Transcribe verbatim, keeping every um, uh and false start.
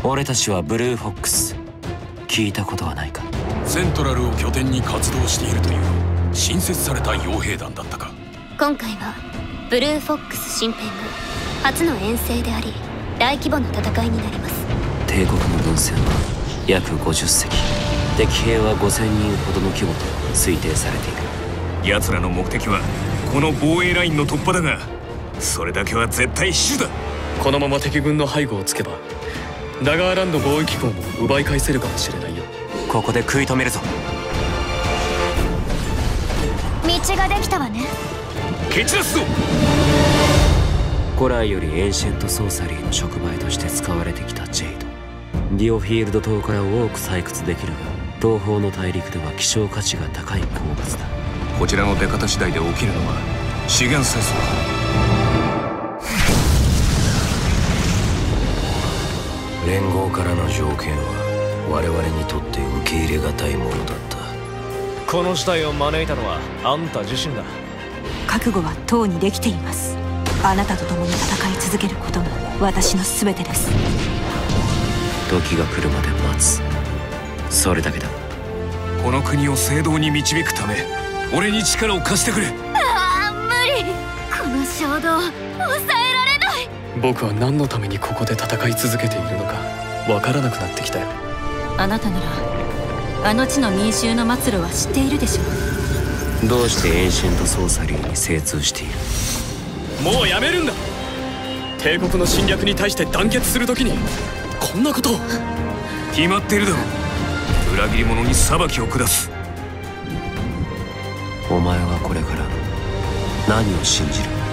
俺たちはブルーフォックス、聞いたことはないか？ セントラルを拠点に活動しているという新設された傭兵団だったか。 今回はブルーフォックス新編後初の遠征であり、大規模な戦いになります。 帝国の軍船は約ごじゅっせき、敵兵はごせんにんほどの規模と推定されている。 奴らの目的はこの防衛ラインの突破だが、それだけは絶対死守だ。 このまま敵軍の背後をつけばダガーランド貿易港も奪い返せるかもしれないよ。 ここで食い止めるぞ。 道ができたわね。 蹴散らすぞ。 古来よりエンシェントソーサリーの触媒として使われてきたジェイド。ディオフィールド島から多く採掘できるが、東方の大陸では希少価値が高い鉱物だ。 こちらの出方次第で起きるのは資源戦争だ。 連合からの条件は我々にとって受け入れがたいものだった。 この事態を招いたのはあんた自身だ。 覚悟はとうにできています。あなたと共に戦い続けることが私の全てです。 時が来るまで待つ、それだけだ。 この国を正道に導くため俺に力を貸してくれ。 ああ、無理。この衝動抑えられない。 僕は何のためにここで戦い続けているのかわからなくなってきたよ。 あなたならあの地の民衆の末路は知っているでしょう。 どうしてエンシェントソーサリーに精通している？ もうやめるんだ。帝国の侵略に対して団結するときにこんなことを。 決まっているだろう。裏切り者に裁きを下す。 お前はこれから何を信じる？